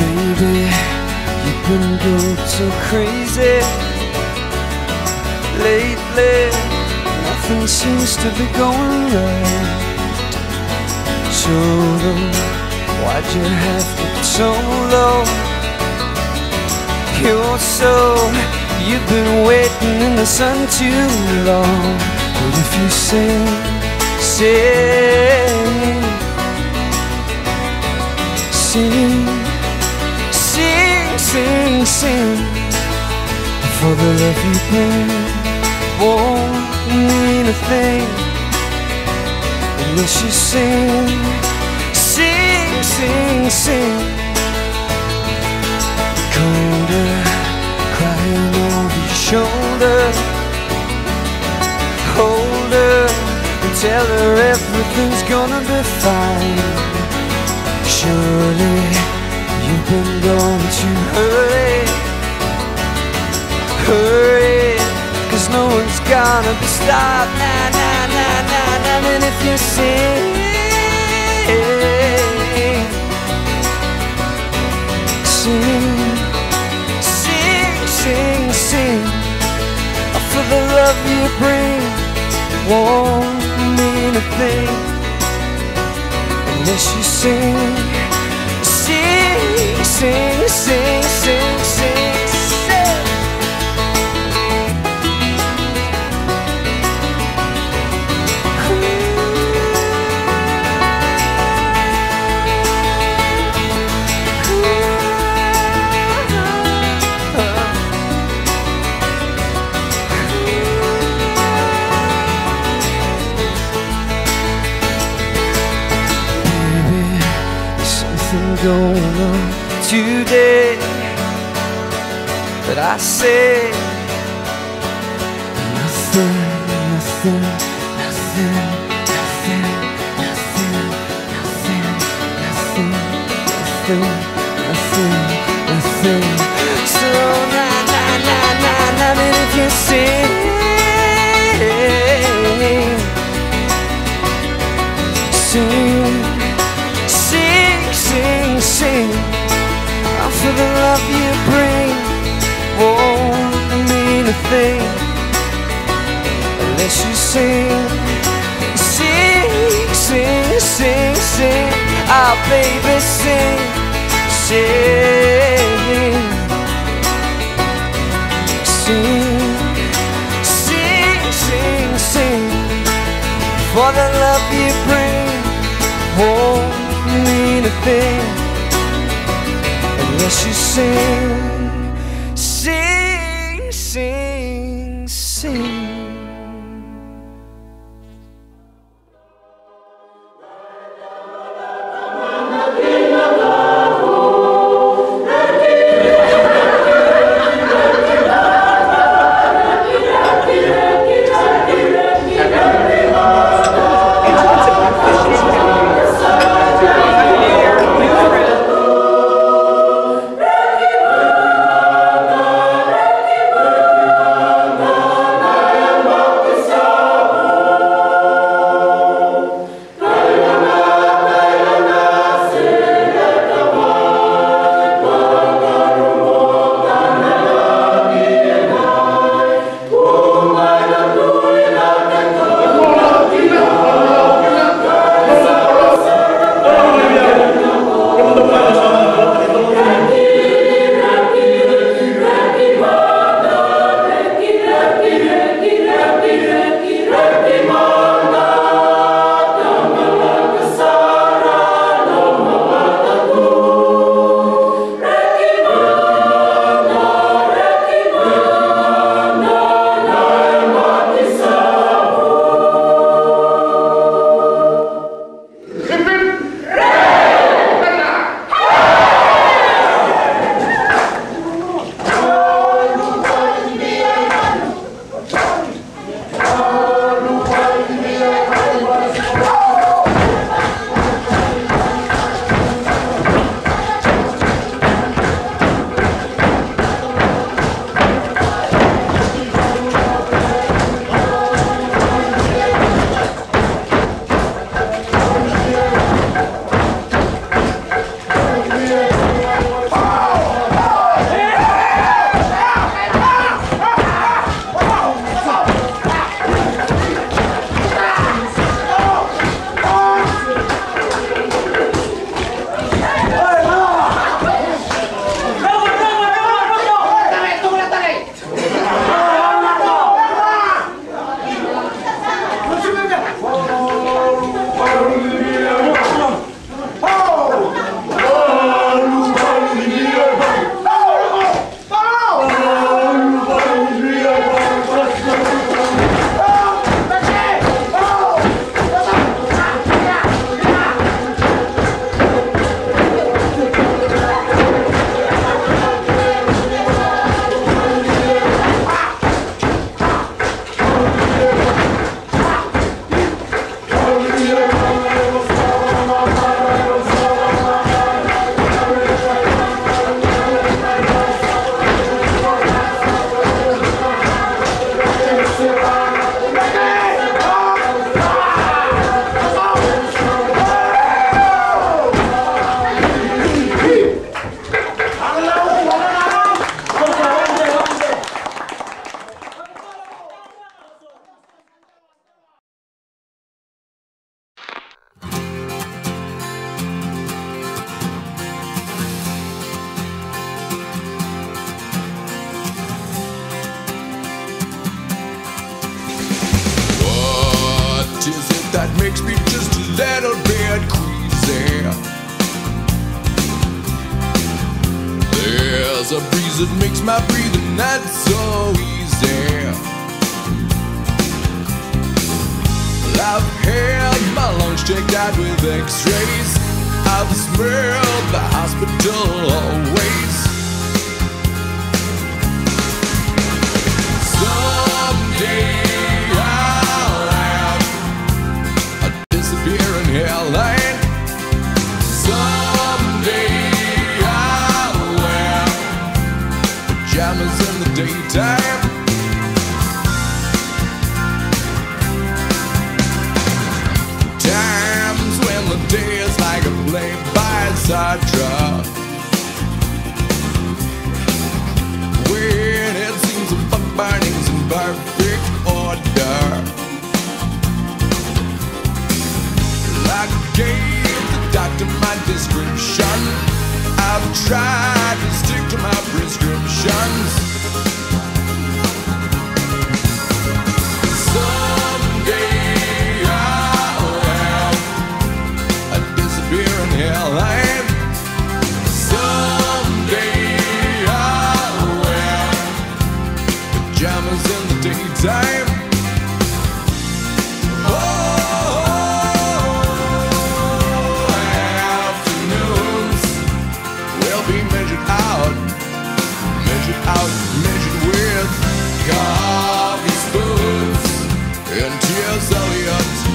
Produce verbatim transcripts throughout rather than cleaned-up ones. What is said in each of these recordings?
Baby, you've been going so crazy lately. Nothing seems to be going right. So low, why'd you have to get so low? You're so, you've been waiting in the sun too long. But if you sing, sing, sing, sing, sing, sing, for the love you bring won't mean a thing unless you sing, sing, sing, sing. Colder, crying over your shoulder. Hold her and tell her everything's gonna be fine. Surely you've been gone too early. Hurry, cause no one's gonna be stopped. Nah, nah, nah, nah, nah. And if you sing, sing, sing, sing, sing, for the love you bring won't mean a thing unless you sing, sing, sing, sing, sing, sing, sing. Going on today, but I say nothing, nothing, nothing, nothing, nothing, nothing, nothing, nothing, nothing, nothing. So na na na na na, and if you sing, sing. Sing, sing, for the love you bring won't mean a thing unless you sing, sing, sing, sing, sing. Ah, baby, sing, sing, sing, sing, sing, sing, for the love you bring won't mean a thing unless you sing, sing, sing, sing. Happy birthday. makes me just a little bit queasy. There's a breeze that makes my breathing not so easy. I've had my lungs checked out with x-rays. I've smelled the hospital always. Someday I'll have a disappearing hairline. Someday I'll wear pajamas in the daytime. Times when the day is like a play-by-side truck, when it seems the fuck burning's in perfect order. I gave the doctor my description. I've tried to stick to my prescriptions. Someday hairline. Someday I'll wear pajamas in the daytime. Oh, afternoons will be measured out, measured out, measured with coffee spoons and T S Eliot.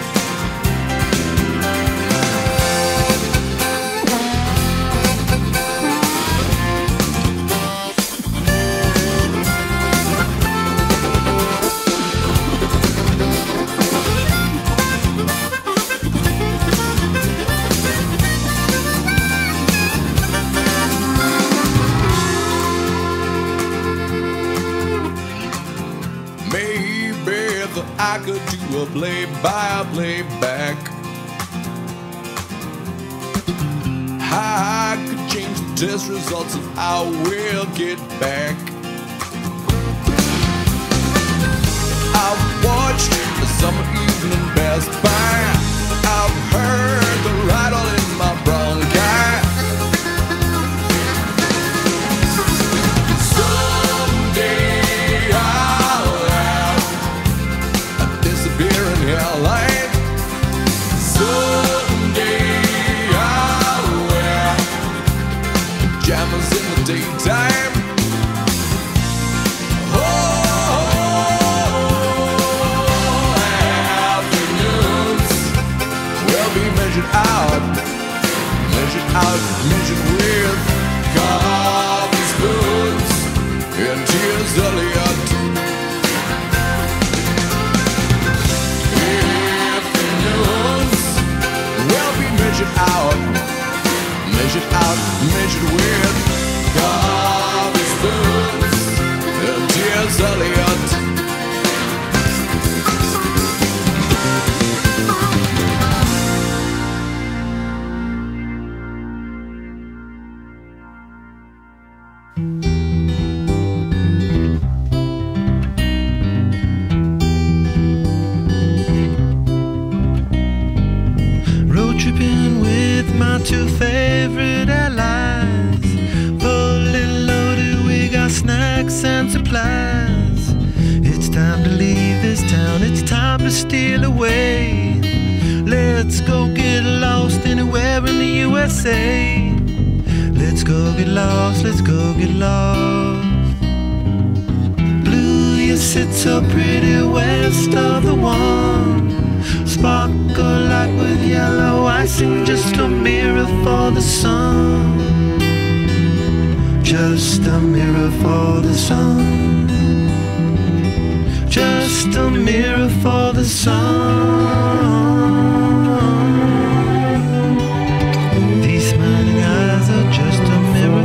I could do a play-by-play back. I could change the test results if I will get back. I've watched the summer evening pass by. I've heard the rattle in my bronchi. Someday I'll hairline. Someday I'll wear pajamas in the daytime. Oh, afternoons will be measured out, measured out, measured with coffee spoons and T S Eliot. Measured out, measured out, measured with coffee spoons and T S Eliot. Tripping with my two favorite allies, fully loaded, we got snacks and supplies. It's time to leave this town, it's time to steal away. Let's go get lost anywhere in the U S A. Let's go get lost, let's go get lost. Blue, you sit so pretty west of the one. Sparkle like with yellow icing, just a mirror for the sun. Just a mirror for the sun. Just a mirror for the sun. These smiling eyes are just a mirror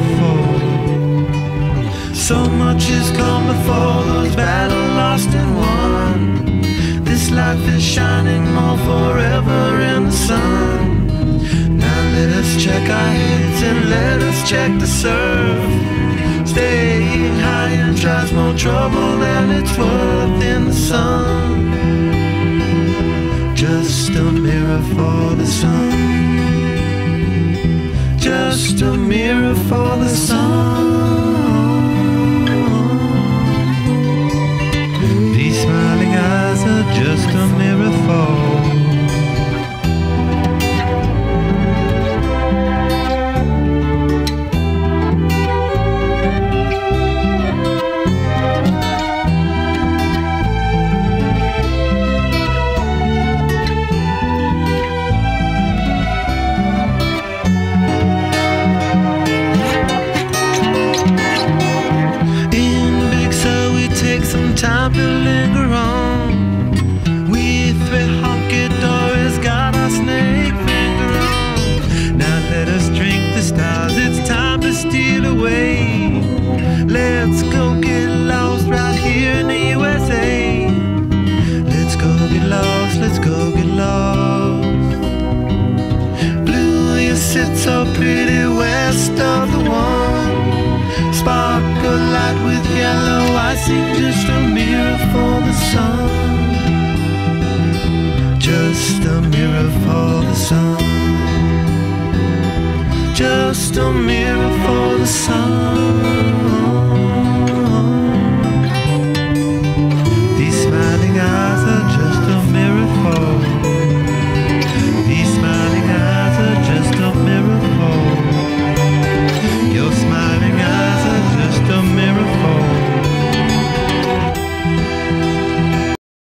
for. So much has come before, those battles lost and won. This life is shining more forever in the sun. Now let us check our heads and let us check the surf. Staying high and tries more trouble than it's worth in the sun. just a mirror for the sun, just a mirror for the sun. These smiling eyes are just a mirror for time to linger on. We three honky-dories got our snake finger on. Now let us drink the stars, it's time to steal away. Let's go get lost right here in the U S A. Let's go get lost, let's go get lost. Blue, you sit so pretty west of the one. Sparkle light with yellow, I see just a mirror for the sun, just a mirror for the sun, just a mirror for the sun.